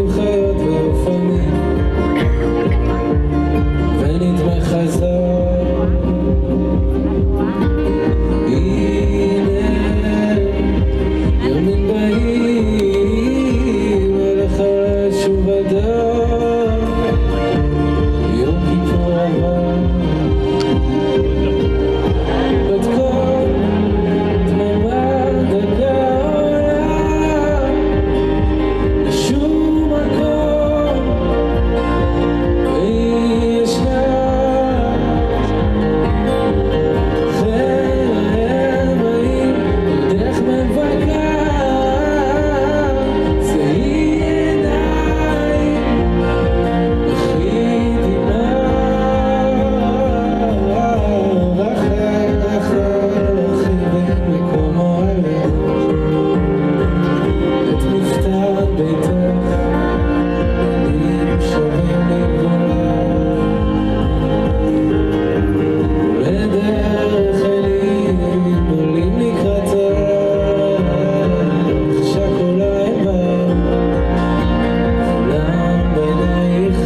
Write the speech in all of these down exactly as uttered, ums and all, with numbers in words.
ילדים, חיות ואופנים, ונדמה חזור. הנה ימים באים אליך שוב אדם, יום כיפור עבר בת כל דממה דקה עולם לשום מקום, והיא ישנה חיל הימאים דרך מבקה, שאי עיניים וכי דמעה, רחל רחל אחי במקומו הלך את מפתן ביתך, בנים שבים לגבולה, ולדרך אלים עולים לקראתך, שכולה אימה כולם בעינייך.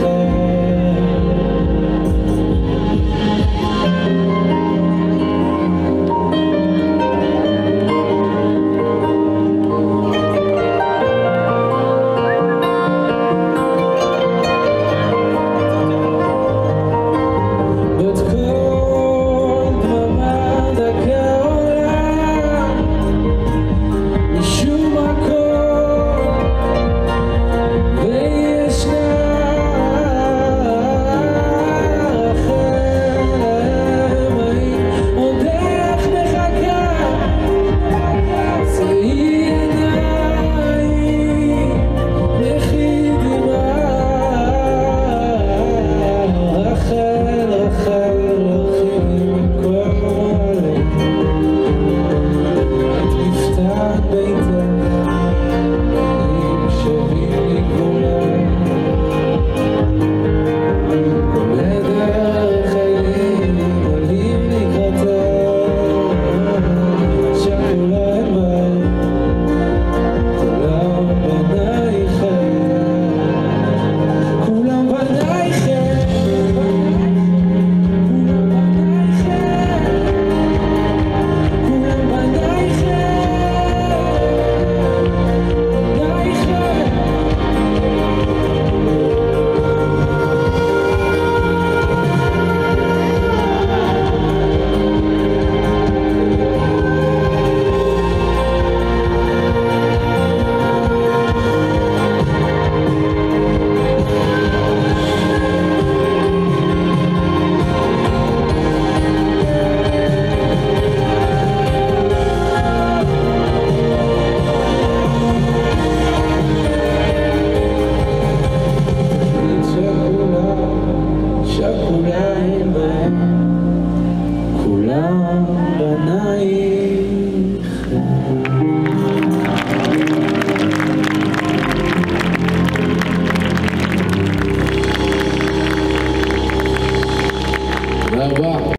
בת כל דממה דקה עולם משום מקום, והיא ישנה רחל הימאים עודך מחכה, שאי עיניים וכי דמעה, רחל רחל אחי במקומו הלך את מפתן ביתך, בנים שבים לגבולה, ולדרך אלים עולים לקראתך, שכולה אימה כולם בנייך, כולם בנייך, כולם בנייך, שכולה אימה כולם בנייך. תודה רבה.